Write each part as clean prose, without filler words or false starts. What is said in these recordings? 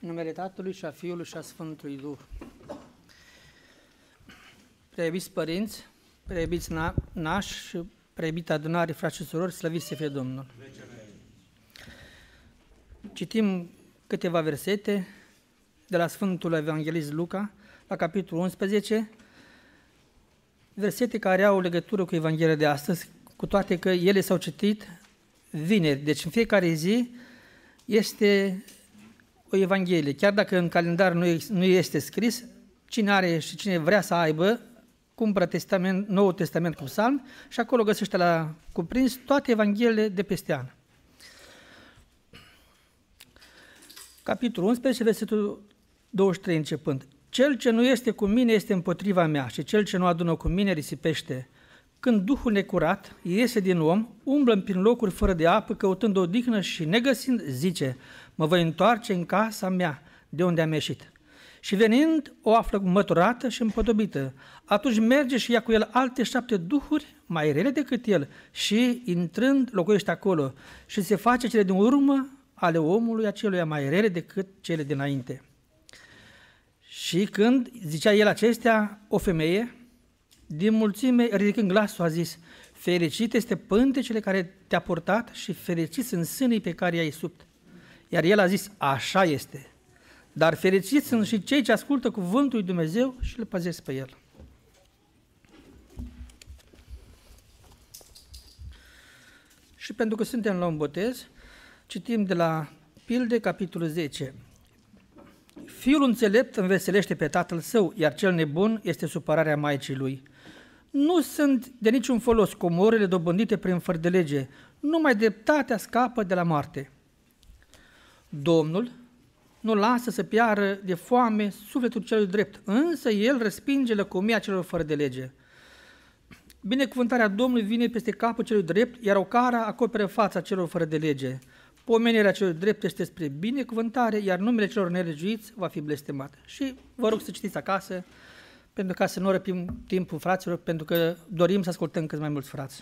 În numele Tatălui și a Fiului și a Sfântului Duh. Preiubiți părinți, preiubiți nași și preiubită adunare, frați și surori, slăviți să fie Domnul. Citim câteva versete de la Sfântul Evanghelist Luca, la capitolul 11, versete care au legătură cu Evanghelia de astăzi, cu toate că ele s-au citit vineri. Deci în fiecare zi este o Evanghelie. Chiar dacă în calendar nu este scris, cine are și cine vrea să aibă, cumpără Noul Testament cu psalmi și acolo găsește la cuprins toate Evangheliile de peste an. Capitolul 11, versetul 23 începând. Cel ce nu este cu mine este împotriva mea și cel ce nu adună cu mine risipește. Când Duhul necurat iese din om, umblă prin locuri fără de apă, căutând odihnă și negăsind, zice, mă voi întoarce în casa mea, de unde am ieșit. Și venind, o află măturată și împodobită. Atunci merge și ia cu el alte 7 duhuri, mai rele decât el, și, intrând, locuiește acolo. Și se face cele din urmă ale omului aceluia mai rele decât cele dinainte. Și când zicea el acestea, o femeie, din mulțime, ridicând glasul, a zis, fericit este pântecele care te-a purtat și fericiți sunt sânii pe care i-ai subt. Iar el a zis, așa este. Dar fericiți sunt și cei ce ascultă cuvântul lui Dumnezeu și îl păzesc pe el. Și pentru că suntem la un botez, citim de la Pilde, capitolul 10. Fiul înțelept înveselește pe tatăl său, iar cel nebun este supărarea maicii lui. Nu sunt de niciun folos comorile dobândite prin fără de lege, numai dreptatea scapă de la moarte. Domnul nu lasă să piară de foame sufletul celui drept, însă el respinge lăcomia celor fără de lege. Binecuvântarea Domnului vine peste capul celui drept, iar ocara acoperă fața celor fără de lege. Pomenirea celor drept este spre binecuvântare, iar numele celor nelegiuiți va fi blestemat. Și vă rog să citiți acasă, pentru ca să nu răpim timpul fraților, pentru că dorim să ascultăm cât mai mulți frați.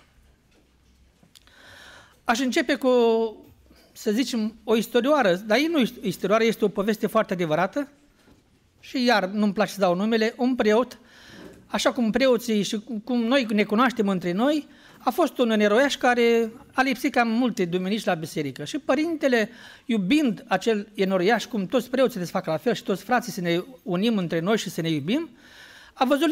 Aș începe cu, să zicem, o istorioară, dar nu istorioară, este o poveste foarte adevărată și iar nu-mi place să dau numele, un preot, așa cum preoții și cum noi ne cunoaștem între noi, a fost un eroiaș care a lipsit cam multe duminici la biserică și părintele, iubind acel enoriaș, cum toți preoții se fac la fel și toți frații să ne unim între noi și să ne iubim, a văzut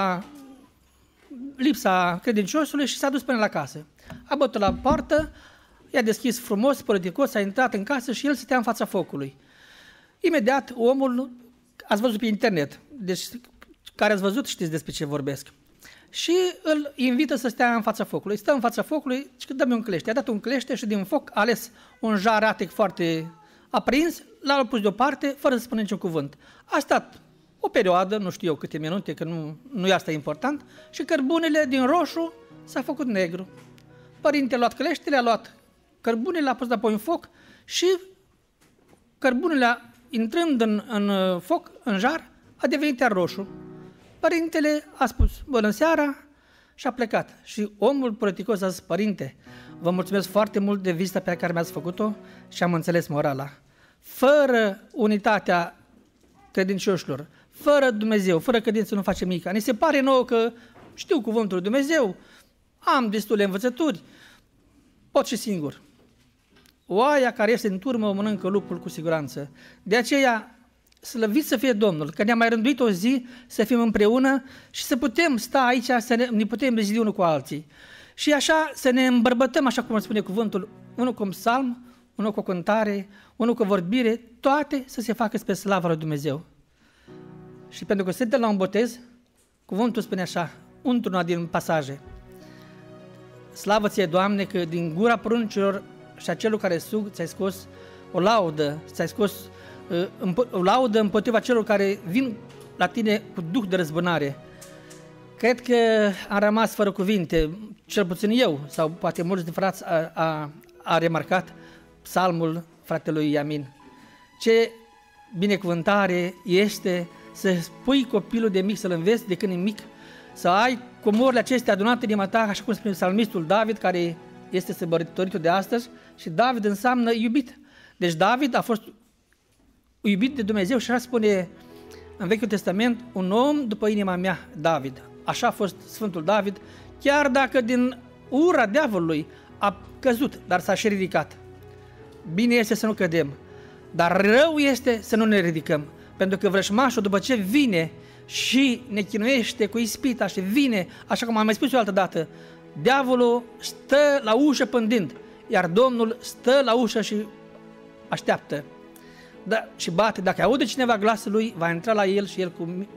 lipsa credinciosului și s-a dus până la casă. A bătut la poartă, i-a deschis frumos, politicos, a intrat în casă și el stătea în fața focului. Imediat omul, ați văzut pe internet, deci care ați văzut știți despre ce vorbesc. Și îl invită să stea în fața focului. Stă în fața focului și dă-mi un clește. I-a dat un clește și din foc a ales un jar atec foarte aprins, l-a pus deoparte, fără să spună niciun cuvânt. A stat o perioadă, nu știu eu câte minute, că nu e asta important, și cărbunele din roșu s-a făcut negru. Părintele a luat cleștele, a luat cărbunele, l-a pus apoi în foc și cărbunele, intrând în foc, în jar, a devenit iar roșu. Părintele a spus, bună seara, și a plecat. Și omul politicos a zis, părinte, vă mulțumesc foarte mult de vizita pe care mi-ați făcut-o și am înțeles morala. Fără unitatea credincioșilor, fără Dumnezeu, fără credință nu face mica. Ni se pare nouă că știu cuvântul lui Dumnezeu, am destule învățături, pot și singur. Oaia care este în turmă o mănâncă lupul cu siguranță. De aceea, slăvit să fie Domnul, că ne-a mai rânduit o zi să fim împreună și să putem sta aici, să ne putem bezidi unul cu alții. Și așa să ne îmbărbătăm, așa cum spune cuvântul, unul cu psalm, unul cu cântare, unul cu vorbire, toate să se facă spre slava lui Dumnezeu. Și pentru că suntem la un botez, cuvântul spune așa, într-una din pasaje, slavă ție, Doamne, că din gura pruncilor și a celor care sug ți-ai scos o laudă, ți-ai scos o laudă împotriva celor care vin la tine cu duh de răzbunare. Cred că am rămas fără cuvinte, cel puțin eu, sau poate mulți de frați a remarcat psalmul fratelui Iamin. Ce binecuvântare este să spui copilul de mic, să-l înveți de când e mic, să ai comorile acestea adunate din ta, așa cum spune psalmistul David, care este sărbătoritul de astăzi, și David înseamnă iubit. Deci David a fost iubit de Dumnezeu și așa spune în Vechiul Testament, un om după inima mea, David. Așa a fost Sfântul David, chiar dacă din ura diavolului a căzut, dar s-a și ridicat. Bine este să nu cădem, dar rău este să nu ne ridicăm, pentru că vrăjmașul după ce vine și ne chinuiește cu ispita și vine, așa cum am mai spus eu altă dată, diavolul stă la ușă pândind, iar Domnul stă la ușă și așteaptă. Da, și bate, dacă aude cineva glasul lui, va intra la el și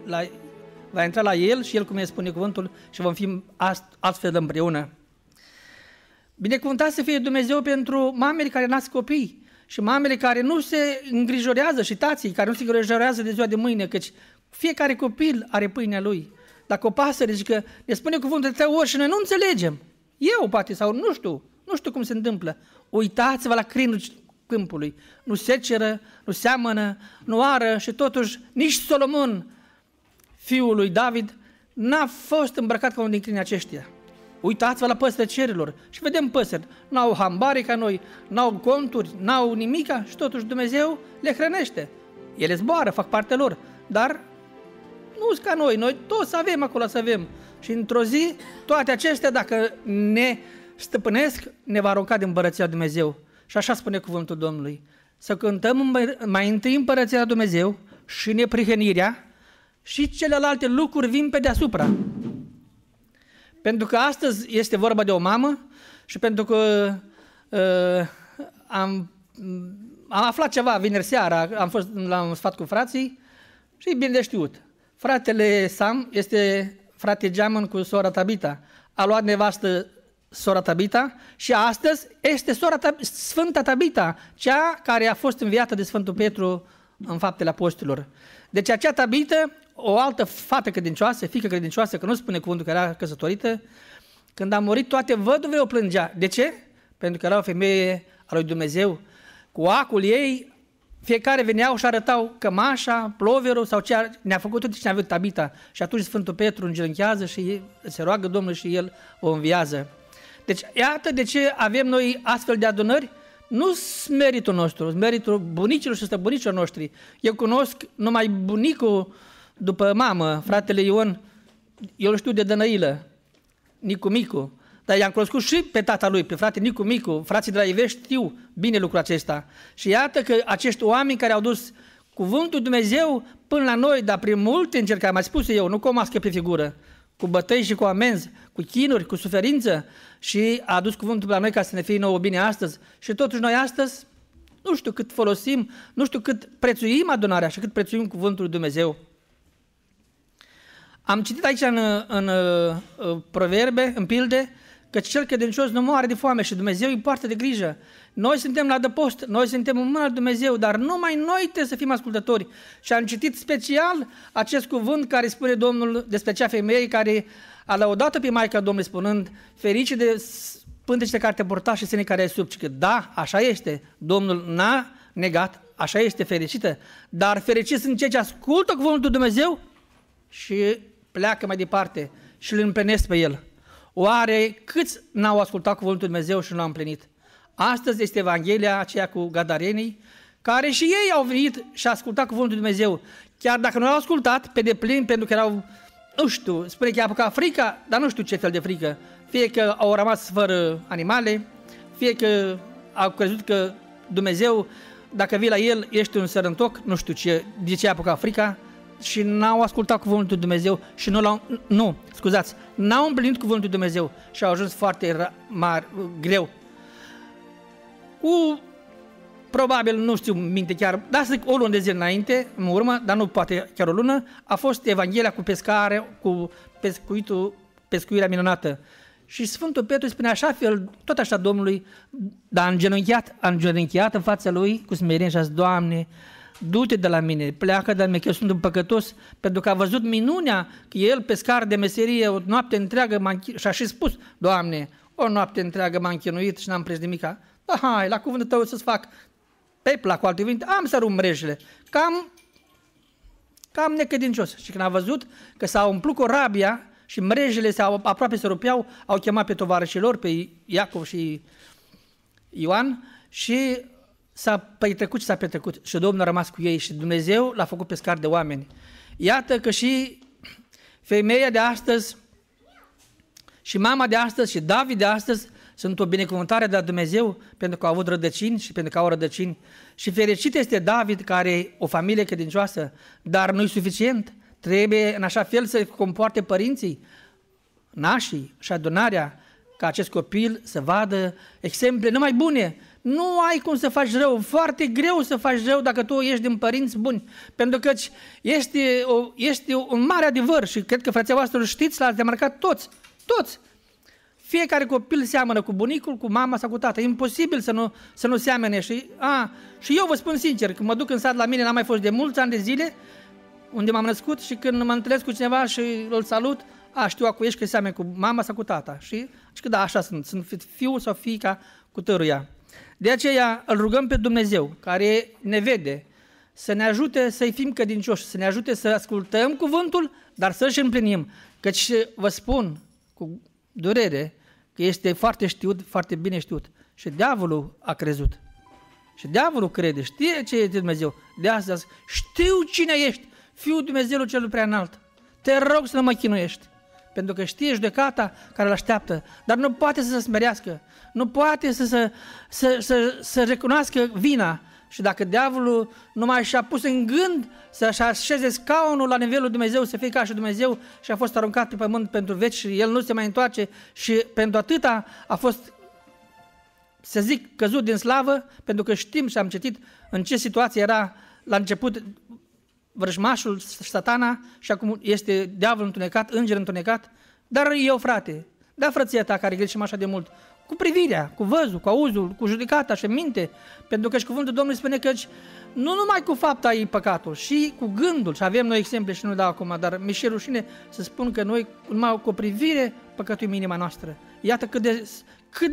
el cum ne spune cuvântul și vom fi astfel împreună. Binecuvântat să fie Dumnezeu pentru mamele care nasc copii și mamele care nu se îngrijorează și tații care nu se îngrijorează de ziua de mâine, căci fiecare copil are pâinea lui. Dacă o pasăre zice că ne spune cuvântul de 3 ori și noi nu înțelegem, eu poate sau nu știu cum se întâmplă, uitați-vă la crinul câmpului, nu seceră, nu seamănă, nu ară și totuși nici Solomon, fiul lui David, n-a fost îmbrăcat ca unul din crinii aceștia. Uitați-vă la păsările cerurilor și vedem păsări, n-au hambare ca noi, n-au conturi, n-au nimica și totuși Dumnezeu le hrănește. Ele zboară, fac partea lor, dar nu sunt ca noi toți avem acolo să avem. Și într-o zi, toate acestea, dacă ne stăpânesc, ne va arunca din împărăția lui Dumnezeu. Și așa spune cuvântul Domnului. Să cântăm mai întâi împărăția lui Dumnezeu și neprihănirea și celelalte lucruri vin pe deasupra. Pentru că astăzi este vorba de o mamă și pentru că am aflat ceva vineri seara, am fost la un sfat cu frații și e bine de știut. Fratele Sam este frate geamăn cu sora Tabita. A luat nevastă sora Tabita și astăzi este Sfânta Tabita, cea care a fost înviată de Sfântul Petru în Faptele Apostolilor. Deci acea Tabita, o altă fată credincioasă, fiică credincioasă, că nu spune cuvântul că era căsătorită, când a murit toate văduvele o plângea. De ce? Pentru că era o femeie a lui Dumnezeu. Cu acul ei, fiecare veneau și arătau cămașa, ploverul sau ce ne-a făcut tot ce ne-a avut Tabita. Și atunci Sfântul Petru îngenunchează și se roagă Domnul și el o înviază. Deci iată de ce avem noi astfel de adunări. Nu sunt meritul nostru, sunt meritul bunicilor și străbunicilor noștri. Eu cunosc numai bunicul după mamă, fratele Ion, eu îl știu de Dănăilă, Nicu Micu, dar i-am cunoscut și pe tata lui, pe frate Nicu Micu, frații de la Ivești știu bine lucrul acesta. Și iată că acești oameni care au dus cuvântul Dumnezeu până la noi, dar prin multe încercări, mai spus eu, nu cu o mască pe figură, cu bătăi și cu amenzi, cu chinuri, cu suferință și a adus cuvântul la noi ca să ne fie nouă bine astăzi. Și totuși noi astăzi nu știu cât folosim, nu știu cât prețuim adunarea și cât prețuim cuvântul lui Dumnezeu. Am citit aici în proverbe, în pilde, că cel credincios nu moare de foame și Dumnezeu îi poartă de grijă. Noi suntem la adăpost, noi suntem în mâna lui Dumnezeu, dar numai noi trebuie să fim ascultători. Și am citit special acest cuvânt care spune Domnul despre acea femeie care a lăudat-o pe Maica Domnului spunând, ferice de pântecele care te purta și sânii care ai sub. Că da, așa este, Domnul n-a negat, așa este fericită, dar fericiți sunt cei ce ascultă cuvântul lui Dumnezeu și pleacă mai departe și îl împlinesc pe el. Oare câți n-au ascultat cuvântul lui Dumnezeu și nu l-au împlinit? Astăzi este Evanghelia aceea cu gadarenii, care și ei au venit și au ascultat cuvântul lui Dumnezeu. Chiar dacă nu l-au ascultat pe deplin, pentru că erau, nu știu, spune că i-a apucat frica, dar nu știu ce fel de frică. Fie că au rămas fără animale, fie că au crezut că Dumnezeu, dacă vii la el, ești un sărăntoc, nu știu de ce i-a apucat frica, și n-au ascultat cuvântul lui Dumnezeu și n-au împlinit cuvântul lui Dumnezeu și au ajuns foarte greu. Probabil, nu știu minte chiar, dar să zic o lună de zile înainte, în urmă, dar nu poate chiar o lună, a fost Evanghelia cu pescare, cu pescuirea minunată. Și Sfântul Petru spune așa fel, tot așa Domnului, dar a îngenunchiat în fața lui cu smerenie și a zis, Doamne, du-te de la mine, pleacă de la mine, că eu sunt un păcătos, pentru că a văzut minunea că el, pescar de meserie, o noapte întreagă și a și spus, Doamne, o noapte întreagă m-a închinuit și n-am prins nimica. Da, hai, la cuvântul tău să-ți fac pepla, cu alte cuvinte, am să rup mrejele. Cam necredincios. Și când a văzut că s-a umplut cu rabia și mrejele aproape se rupeau, au chemat pe tovarășii lor, pe Iacov și Ioan, și s-a petrecut ce s-a petrecut și Domnul a rămas cu ei și Dumnezeu l-a făcut pescar de oameni. Iată că și femeia de astăzi și mama de astăzi și David de astăzi sunt o binecuvântare de la Dumnezeu pentru că au avut rădăcini și pentru că au rădăcini. Și fericit este David care are o familie credincioasă, dar nu-i suficient. Trebuie în așa fel să comporte părinții, nașii și adunarea, ca acest copil să vadă exemple numai bune. Nu ai cum să faci rău, foarte greu să faci rău dacă tu ești din părinți buni, pentru că este un mare adevăr și cred că frații voastră știți, l-ați demarcat toți. Fiecare copil seamănă cu bunicul, cu mama sau cu tata. E imposibil să nu seamene. Și eu vă spun sincer, când mă duc în sat la mine, n-am mai fost de mulți ani de zile, unde m-am născut și când mă întâlnesc cu cineva și îl salut, știu acu ești că seamene cu mama sau cu tata. Și că da, așa sunt fiul sau fiica cu tăruia. De aceea îl rugăm pe Dumnezeu, care ne vede, să ne ajute să-i fim credincioși, să ne ajute să ascultăm cuvântul, dar să-și împlinim. Căci vă spun cu durere că este foarte știut, foarte bine știut. Și diavolul a crezut. Și diavolul crede, știe ce este Dumnezeu. De astăzi știu cine ești, Fiul Dumnezeului Celui Preaînalt. Te rog să nu mă chinuiești, pentru că știe judecata care îl așteaptă, dar nu poate să se smerească, nu poate să recunoască vina. Și dacă diavolul numai și-a pus în gând să-și așeze scaunul la nivelul Dumnezeu, să fie ca și Dumnezeu și a fost aruncat pe pământ pentru veci și el nu se mai întoarce și pentru atâta a fost, să zic, căzut din slavă, pentru că știm și am citit în ce situație era la început vrăjmașul, Satana, și acum este diavolul întunecat, înger întunecat. Dar eu, frate, da, frăția ta care greșim așa de mult, cu privirea, cu văzul, cu auzul, cu judecata și minte, pentru că și cuvântul Domnului spune că nu numai cu fapta e păcatul, și cu gândul, și avem noi exemple și nu dau acum, dar mi-e și rușine să spun că noi numai cu o privire păcătuim inima noastră. Iată cât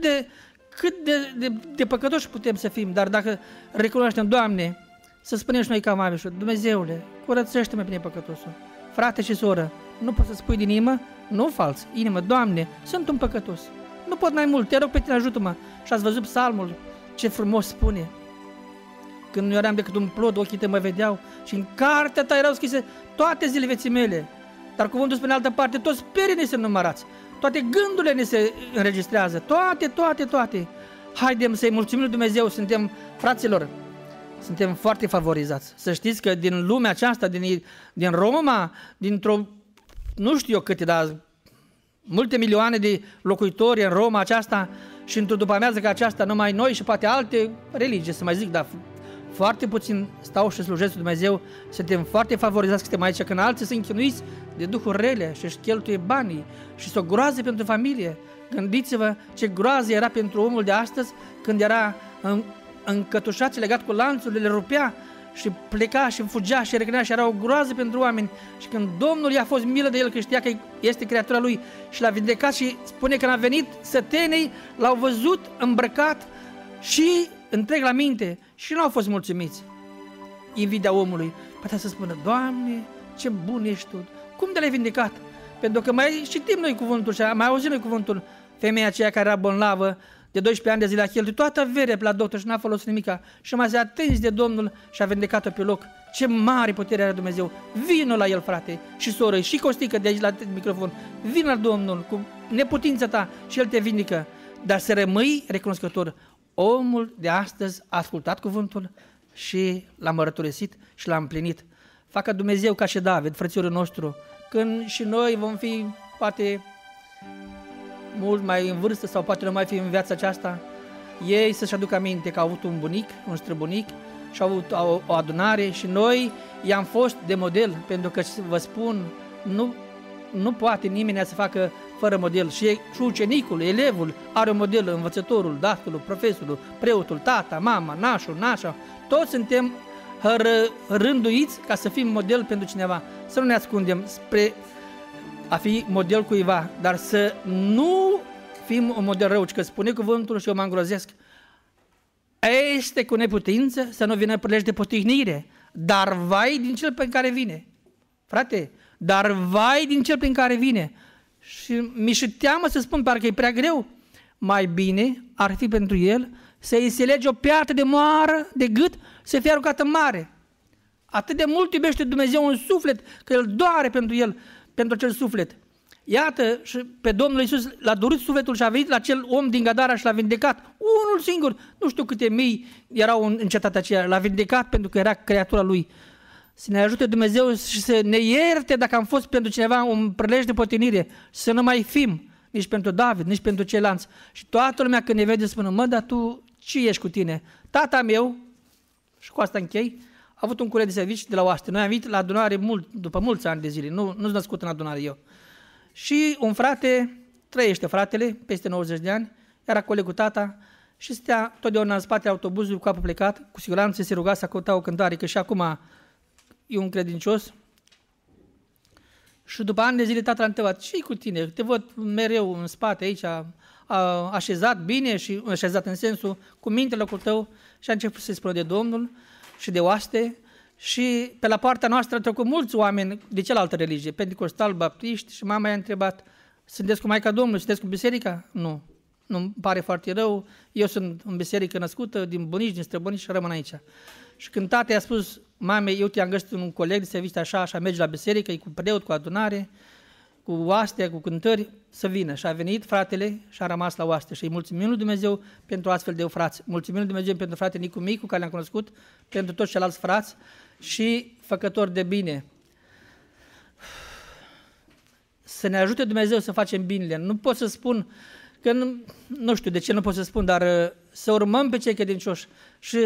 de păcătoși putem să fim, dar dacă recunoaștem, Doamne, să spunem și noi ca Mavișul, Dumnezeule, curățește-mă pe nepăcătosul. Frate și soră, nu poți să spui din inimă, nu fals, inimă, Doamne, sunt un păcătos. Nu pot mai mult, te rog pe tine, ajută-mă. Și ați văzut psalmul, ce frumos spune. Când nu eram decât un plod, ochii tăi mă vedeau și în cartea ta erau scrise toate zilele vieții mele. Dar cuvântul spune în altă parte, toți perii ne se numărați, toate gândurile ne se înregistrează, toate. Haidem să-i mulțumim lui Dumnezeu, fraților, suntem foarte favorizați. Să știți că din lumea aceasta, din Roma, dintr-o, nu știu eu câte, dar multe milioane de locuitori în Roma aceasta și într-o după-amiază ca aceasta, numai noi și poate alte religii, să mai zic, dar foarte puțin stau și slujesc lui Dumnezeu, suntem foarte favorizați că suntem aici, când alții sunt chinuiți de duhuri rele și își cheltuie banii și s-o groază pentru familie. Gândiți-vă ce groază era pentru omul de astăzi când era încătușat și legat cu lanțurile, le rupea și pleca și fugea și reclinea și era o groază pentru oameni. Și când Domnul i-a fost milă de el, că știa că este creatura lui și l-a vindecat și spune că a venit sătenii, l-au văzut îmbrăcat și întreg la minte și nu au fost mulțumiți. Invidia omului putea să spună, Doamne, ce bun ești Tu, cum de l-ai vindecat? Pentru că mai citim noi cuvântul și mai auzim noi cuvântul, femeia aceea care era bolnavă, de 12 ani de zile a cheltuit toată averea la doctor și n-a folosit nimica și mai s-a atins de Domnul și a vindecat-o pe loc. Ce mare putere are Dumnezeu! Vino la El, frate și soră, și Costică de aici la microfon, vino la Domnul cu neputința ta și El te vindică, dar să rămâi recunoscător. Omul de astăzi a ascultat cuvântul și l-a mărăturisit și l-a împlinit. Facă Dumnezeu ca și David, frățiorul nostru, când și noi vom fi poate mult mai în vârstă sau poate nu mai fi în viața aceasta, ei să-și aducă aminte că au avut un bunic, un străbunic și au avut o adunare și noi i-am fost de model, pentru că vă spun, nu poate nimeni să facă fără model. Și ucenicul, elevul are un model, învățătorul, dascălul, profesorul, preotul, tata, mama, nașul, nașa, toți suntem rânduiți ca să fim model pentru cineva. Să nu ne ascundem spre a fi model cuiva, dar să nu fim un model rău, că spune cuvântul și eu mă îngrozesc. Este cu neputință să nu vină prilej de potignire, dar vai din cel pe care vine. Frate, dar vai din cel prin care vine. Și mi-și teamă să spun, parcă e prea greu. Mai bine ar fi pentru el să-i se lege o piatră de moară de gât, să fie aruncată în mare. Atât de mult iubește Dumnezeu un suflet, că El doare pentru el, pentru acel suflet. Iată, și pe Domnul Iisus l-a dorit sufletul și a venit la acel om din Gadara și l-a vindecat. Unul singur, nu știu câte mii erau în cetatea aceea, l-a vindecat pentru că era creatura Lui. Să ne ajute Dumnezeu și să ne ierte dacă am fost pentru cineva un prilej de potinire, să nu mai fim nici pentru David, nici pentru ceilalți. Și toată lumea când ne vede spune, mă, dar tu ce ești cu tine? Tata meu, și cu asta închei, a avut un curent de serviciu de la oaște. Noi am venit la adunare după mulți ani de zile, nu-s născut în adunare eu. Și un frate, trăiește fratele, peste 90 de ani, era coleg cu tata și stătea totdeauna în spatele autobuzului cu capul plecat, cu siguranță se ruga să căuta o cântare, că și acum e un credincios. Și după ani de zile tata l-a întrebat, ce-i cu tine? Te văd mereu în spate aici, așezat bine și așezat în sensul cu minte locul tău și a început să-i spună de Domnul și de oaste. Și pe la poarta noastră au trecut mulți oameni de cealaltă religie, pentecostal, baptiști, și mama i-a întrebat, sunteți cu Maica Domnului, sunteți cu biserica? Nu, nu-mi pare foarte rău, eu sunt în biserică născută, din bunici, din străbunici și rămân aici. Și când tata i-a spus, mamei, eu te-am găsit un coleg de serviciu așa, mergi la biserică, e cu preot, cu adunare, cu oaste, cu cântări, să vină. Și a venit fratele și a rămas la oaste. Și îi mulțumim lui Dumnezeu pentru astfel de frați. Mulțumim lui Dumnezeu pentru fratele Nicu Micu, care le-am cunoscut, pentru toți ceilalți frați și făcători de bine. Să ne ajute Dumnezeu să facem binele. Nu pot să spun, că nu știu de ce nu pot să spun, dar să urmăm pe cei credincioși și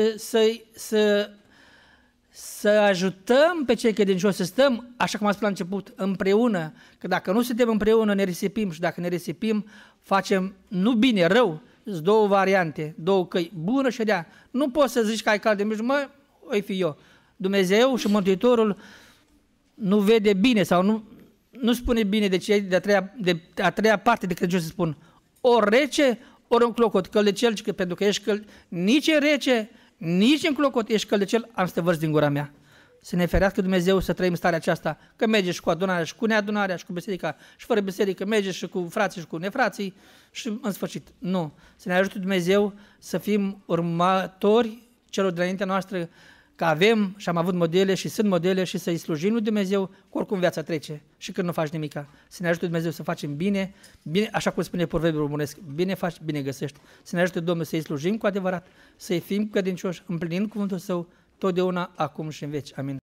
să ajutăm pe cei credincioși, să stăm, așa cum am spus la început, împreună, că dacă nu suntem împreună, ne risipim și dacă ne risipim, facem nu bine, rău. Sunt două variante, două căi, bună și rea. Nu poți să zici că ai cal de mijloc, mă, oi fi eu. Dumnezeu și Mântuitorul nu vede bine sau nu spune bine de cei de a treia parte de credincioși, să spun, ori rece, ori un clocot, căldecel, pentru că ești nici în rece, nici în clocot ești căldecel, am să te vărți din gura mea. Să ne ferească Dumnezeu să trăim starea aceasta, că merge și cu adunarea, și cu neadunarea, și cu biserica, și fără biserică, merge și cu frații și cu nefrații, și în sfârșit. Nu. Să ne ajute Dumnezeu să fim următori celor dinaintea noastră, că avem și am avut modele și sunt modele și să-i slujim lui Dumnezeu, că oricum viața trece și când nu faci nimica. Să ne ajute Dumnezeu să facem bine, așa cum spune proverbiul românesc, bine faci, bine găsești. Să ne ajute Domnul să-i slujim cu adevărat, să-i fim credincioși, împlinind cuvântul Său, totdeauna, acum și în veci. Amin.